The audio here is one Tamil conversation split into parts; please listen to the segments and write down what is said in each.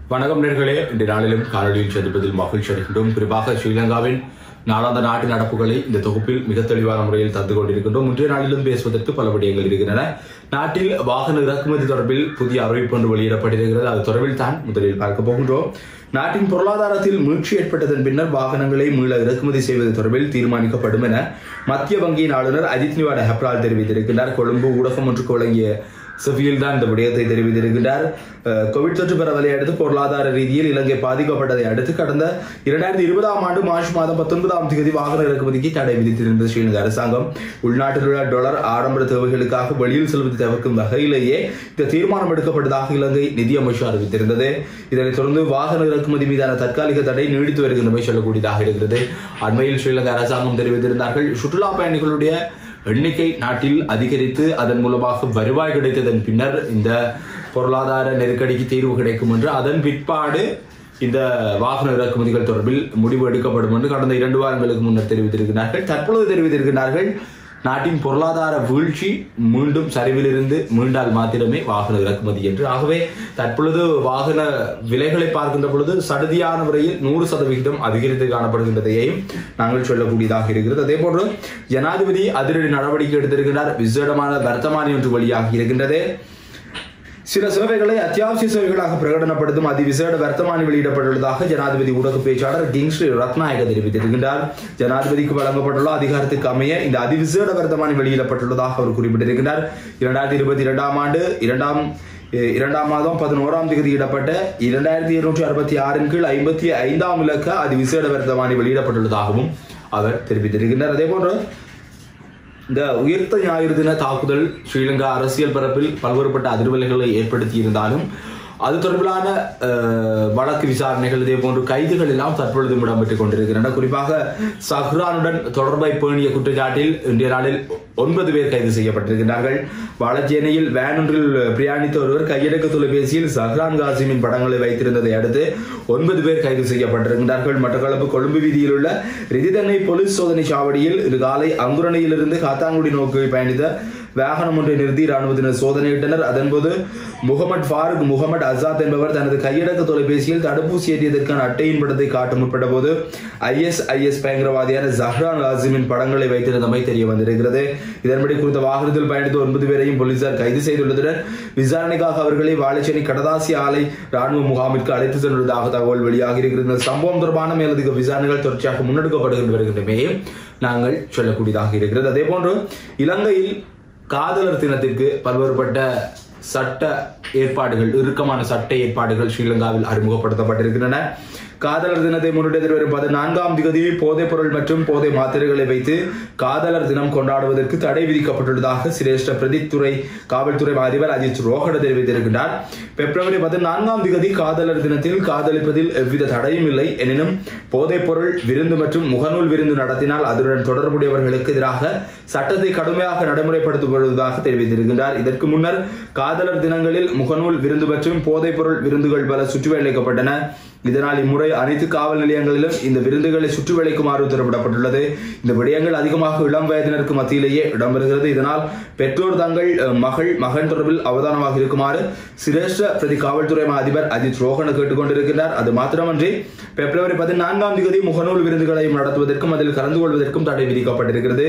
வணக்கம் நேர்களே, இன்றைய நாளிலும் காணொலியில் சந்திப்பதில் மகிழ்ச்சி அடைகின்றோம். குறிப்பாக ஸ்ரீலங்காவின் நாளாந்த நாட்டு நடப்புகளை இந்த தொகுப்பில் மிக தெளிவான முறையில் தந்து கொண்டிருக்கின்றோம். இன்றைய நாளிலும் பேசுவதற்கு பல விடயங்கள் இருக்கின்றன. நாட்டில் வாகன இறக்குமதி தொடர்பில் புதிய அறிவிப்பு ஒன்று வெளியிடப்பட்டிருக்கிறது. அது தொடர்பில் தான் முதலில் பார்க்க போகின்றோம். நாட்டின் பொருளாதாரத்தில் மீழ்ச்சி ஏற்பட்டதன் பின்னர் வாகனங்களை மீள இறக்குமதி செய்வது தொடர்பில் தீர்மானிக்கப்படும் என மத்திய வங்கியின் ஆளுநர் அஜித் நிவாட ஹெப்ரால் தெரிவித்திருக்கிறார். கொழும்பு ஊடகம் ஒன்றுக்கு வழங்கிய செவ்வியில் தான் இந்த விடயத்தை தெரிவித்திருக்கிறார். கோவிட் தொற்று பரவலை அடுத்து பொருளாதார ரீதியில் இலங்கை பாதிக்கப்பட்டதை அடுத்து கடந்த 2020 ஆண்டு மார்ச் மாதம் 19ஆம் தேதி வாகன இறக்குமதிக்கு தடை விதித்திருந்த ஸ்ரீலங்கா அரசாங்கம் உள்நாட்டில் உள்ள டாலர் ஆடம்பர தேவைகளுக்காக வெளியில் செல்வதை தவிர்க்கும் வகையிலேயே இந்த தீர்மானம் எடுக்கப்பட்டதாக இலங்கை நிதியமைச்சர் அறிவித்திருந்தது. இதனைத் தொடர்ந்து வாகன இறக்குமதி மீதான தற்காலிக தடை நீடித்து வருகின்றமை சொல்லக்கூடியதாக இருக்கிறது. அண்மையில் ஸ்ரீலங்கா அரசாங்கம் தெரிவித்திருந்தார்கள், சுற்றுலா பயணிகளுடைய எண்ணிக்கை நாட்டில் அதிகரித்து அதன் மூலமாக வருவாய் கிடைத்ததன் பின்னர் இந்த பொருளாதார நெருக்கடிக்கு தீர்வு கிடைக்கும் என்று, அதன் பிற்பாடு இந்த வாகன இறக்குமதிகள் தொடர்பில் முடிவு எடுக்கப்படும் என்று கடந்த 2 வாரங்களுக்கு முன்னர் தெரிவித்திருக்கிறார்கள். தற்பொழுது தெரிவித்திருக்கிறார்கள், நாட்டின் பொருளாதார வீழ்ச்சி மீண்டும் சரிவிலிருந்து மீண்டால் மாத்திரமே வாகன இறக்குமதி என்று. ஆகவே தற்பொழுது வாகன விலைகளை பார்க்கின்ற பொழுது சடுதியான முறையில் 100% அதிகரித்து காணப்படுகின்றதையும் நாங்கள் சொல்லக்கூடியதாக இருக்கிறது. அதே போன்று ஜனாதிபதி அதிரடி நடவடிக்கை எடுத்திருக்கிறார். விசேடமான வர்த்தமானி ஒன்று வெளியாகி இருக்கின்றது. சில சேவைகளை அத்தியாவசிய சேவைகளாக பிரகடனப்படுத்தும் அதிவிசேட வர்த்தமானி வெளியிடப்பட்டுள்ளதாக ஜனாதிபதி ஊடக பேச்சாளர் கிங்ஸ்லி ரத்நாயக தெரிவித்திருக்கின்றார். ஜனாதிபதிக்கு வழங்கப்பட்டுள்ள அதிகாரத்துக்கு அமைய இந்த அதிவிசேட வர்த்தமானி வெளியிடப்பட்டுள்ளதாக அவர் குறிப்பிட்டிருக்கிறார். 2022 ஆண்டு 2ஆம் மாதம் 11ஆம் தேதி இடப்பட்ட 2266 கீழ் 55ஆம் இலக்க அதிவிசேட வர்த்தமானி வெளியிடப்பட்டுள்ளதாகவும் அவர் தெரிவித்திருக்கிறார். அதே போன்று இந்த உயிர்த்த ஞாயிறு தின தாக்குதல் ஸ்ரீலங்கா அரசியல் பரப்பில் பல்வேறுபட்ட அதிர்வலைகளை ஏற்படுத்தி இருந்தாலும் அது தொடர்பிலான வழக்கு விசாரணைகள் இதே போன்று கைதுகள் எல்லாம் தற்பொழுது இடம்பெற்றுக் கொண்டிருக்கின்றன. குறிப்பாக சஹ்ரானுடன் தொடர்பை பேணிய குற்றச்சாட்டில் இன்றைய நாளில் 9 பேர் கைது செய்யப்பட்டிருக்கிறார்கள். வாழச்சேனையில் வேன் ஒன்றில் பிரயாணித்த ஒருவர் கையடக்க தொலைபேசியில் சஹ்ரான் காசிமின் படங்களை வைத்திருந்ததை அடுத்து 9 பேர் கைது செய்யப்பட்டிருக்கிறார்கள். மட்டக்களப்பு கொழும்பு வீதியில் உள்ள ரிதிதன்னை போலீஸ் சோதனை சாவடியில் இன்று காலை அங்குரணையிலிருந்து காத்தாங்குடி நோக்கி பயணித்த வாகனம் ஒன்றை நிறுத்தி ராணுவத்தினர் சோதனையிட்டனர். அதன்போது முகமது ஃபாரூக் முகமது அசாத் என்பவர் தனது கையடக்க தொலைபேசியில் தடுப்பூசி ஏற்றியதற்கான அட்டையின் படத்தை காட்ட முற்பட்ட போது ISIS பயங்கரவாதியான சஹ்ரான் காசிமின் படங்களை வைத்திருந்தமை தெரிய வந்திருக்கிறது. இதன்படி குறித்த வாகனத்தில் பயணித்த 9 பேரையும் போலீசார் கைது செய்துள்ளதுடன் விசாரணைக்காக அவர்களை வாழைச்சேனை கடதாசி ஆலை ராணுவ முகாமிற்கு அழைத்து சென்றுள்ளதாக தகவல் வெளியாகி இருக்கிறது. இந்த சம்பவம் தொடர்பான மேலதிக விசாரணைகள் தொடர்ச்சியாக முன்னெடுக்கப்படுகின்ற வருகின்றமே நாங்கள் சொல்லக்கூடியதாக இருக்கிறது. அதே போன்று இலங்கையில் காதலர் தினத்திற்கு பல்வேறுபட்ட சட்ட ஏற்பாடுகள், இறுக்கமான சட்ட ஏற்பாடுகள் ஸ்ரீலங்காவில் அறிமுகப்படுத்தப்பட்டிருக்கின்றன. காதலர் தினத்தை முன்னிட்டு வரும் 14ஆம் தேதி போதைப் பொருள் மற்றும் போதை மாத்திரைகளை வைத்து காதலர் தினம் கொண்டாடுவதற்கு தடை விதிக்கப்பட்டுள்ளதாக சிரேஷ்ட பிரதித்துறை காவல்துறை அதிபர் அஜித் ரோஹட தெரிவித்திருக்கிறார். பிப்ரவரி 14ஆம் தேதி காதலர் தினத்தில் காதலிப்பதில் எவ்வித தடையும் இல்லை. எனினும் போதைப் பொருள் விருந்து மற்றும் முகநூல் விருந்து நடத்தினால் அதனுடன் தொடர்புடையவர்களுக்கு எதிராக சட்டத்தை கடுமையாக நடைமுறைப்படுத்தப்படுவதாக தெரிவித்திருக்கிறார். இதற்கு முன்னர் காதலர் தினங்களில் முகநூல் விருந்து மற்றும் போதைப் பொருள் விருந்துகள் பல சுற்றி வளைக்கப்பட்டன. இதனால் இம்முறை அனைத்து காவல் நிலையங்களிலும் இந்த விருந்துகளை சுற்றி வளைக்குமாறு உத்தரவிடப்பட்டுள்ளது. இந்த விடயங்கள் அதிகமாக இளம் வயதினருக்கு மத்தியிலேயே இடம்பெறுகிறது. இதனால் பெற்றோர் தங்கள் மகன் தொடர்பில் அவதானமாக இருக்குமாறு சிரேஷ்ட பிரதி காவல்துறை அதிபர் அஜித் ரோஹன கேட்டுக் கொண்டிருக்கிறார். அது மாத்திரமன்றி பிப்ரவரி 14ஆம் தேதி முகநூல் விருந்துகளையும் நடத்துவதற்கும் அதில் கலந்து கொள்வதற்கும் தடை விதிக்கப்பட்டிருக்கிறது.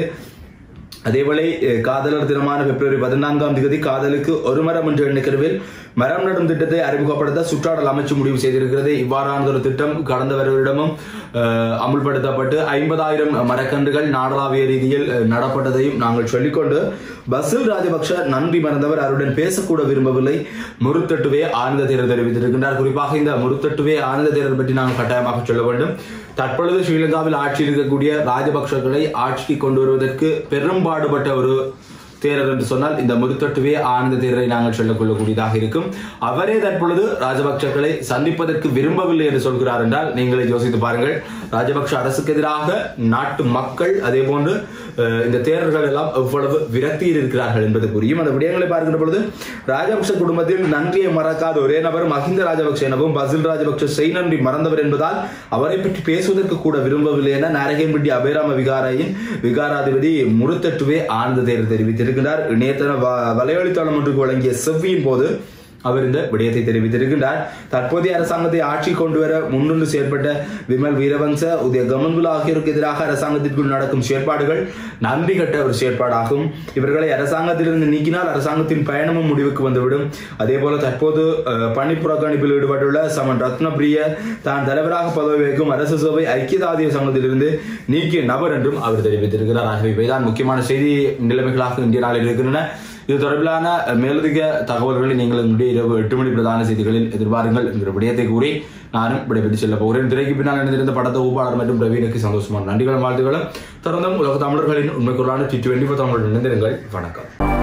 அதேவேளை காதலர் தினமான பிப்ரவரி 14ஆம் தேதி காதலுக்கு ஒரு மரம் என்ற எண்ணிக்கையில் மரம் நடும் திட்டத்தை அறிமுகப்படுத்த சுற்றாடல் அமைச்சு முடிவு செய்திருக்கிறது. இவ்வாறான ஒரு திட்டம் கடந்த வருடமும் அமுல்படுத்தப்பட்டு 50,000 மரக்கன்றுகள் நாடளாவிய ரீதியில் நடப்பட்டதையும் நாங்கள் சொல்லிக்கொண்டு, பசில் ராஜபக்ஷ நன்றி மறந்தவர், அவருடன் பேசக்கூட விரும்பவில்லை, முருத்தட்டுவே ஆனந்த தேரர் தெரிவித்திருக்கின்றார். குறிப்பாக இந்த முருத்தட்டுவே ஆனந்த தேரர் பற்றி நாங்கள் கட்டாயமாக சொல்ல வேண்டும். தற்பொழுது ஸ்ரீலங்காவில் ஆட்சியில் இருக்கக்கூடிய ராஜபக்ஷர்களை ஆட்சிக்கு கொண்டு வருவதற்கு பெரும்பாடுபட்ட ஒரு தேரர் என்று சொன்னால் இந்த முருத்தட்டுவே ஆனந்த தேரரை நாங்கள் சொல்லிக்கொள்ளக்கூடியதாக இருக்கும். அவரே தற்பொழுது ராஜபக்சக்களை சந்திப்பதற்கு விரும்பவில்லை என்று சொல்கிறார் என்றால் நீங்களே யோசித்து பாருங்கள். ராஜபக்ஷ அரசுக்கு எதிராக நாட்டு மக்கள் அதே போன்று இந்த தேரர்கள் எல்லாம் எவ்வளவு விரக்தியில் இருக்கிறார்கள் என்பது புரியும். அந்த விடயங்களை பார்க்கின்ற பொழுது ராஜபக்ஷ குடும்பத்தில் நன்றியை மறக்காத ஒரே நபர் மஹிந்த ராஜபக்ஷ எனவும் பசில் ராஜபக்ஷ செய் நன்றி மறந்தவர் என்பதால் அவரை பற்றி பேசுவதற்கு கூட விரும்பவில்லை என நாரகம்பட்டி அபேராம விகாரையின் விகாராதிபதி முருத்தட்டுவே ஆனந்த தேரர் தெரிவித்திருக்கிறார். இணையதள வலையொலித்தளம் ஒன்றுக்கு வழங்கிய செவ்வியின் போது அவர் இந்த விடயத்தை தெரிவித்திருக்கின்றார். தற்போதைய அரசாங்கத்தை ஆட்சி கொண்டு வர முன்னின்று செயற்பட்ட விமல் வீரவங்ச, உதய கமன்குலா ஆகியோருக்கு எதிராக அரசாங்கத்திற்குள் நடக்கும் செயற்பாடுகள் நன்றி கட்ட ஒரு செயற்பாடாகும். இவர்களை அரசாங்கத்திலிருந்து நீக்கினால் அரசாங்கத்தின் பயணமும் முடிவுக்கு வந்துவிடும். அதே போல தற்போது பணி புறக்கணிப்பில் ஈடுபட்டுள்ள சமன் ரத்னபிரிய தான் தலைவராக பதவி வகிக்கும் அரசு சேவை ஐக்கிய தாதிய சங்கத்திலிருந்து நீக்கிய நபர் என்றும் அவர் தெரிவித்திருக்கிறார். ஆகவே இவைதான் முக்கியமான செய்தி நிலைமைகளாக இந்திய நாளில் இருக்கின்றன. இது தொடர்பிலான மேலதிக தகவல்களை நீங்கள் என்னுடைய இரவு 8 மணி பிரதான செய்திகளில் எதிர்பாருங்கள் என்கிற விடயத்தை கூறி நானும் விடைபெற்று செல்ல போகிறேன். திரைக்கு பின்னால் இணைந்திருந்த படத்தை ஊப்பாளர் மற்றும் பிரவீனுக்கு சந்தோஷமான நன்றிகளும் வாழ்த்துக்களும். தொடர்ந்தும் உலக தமிழர்களின் உண்மைக்குள்ளான T20 தமிழ் இணைந்திருங்கள். வணக்கம்.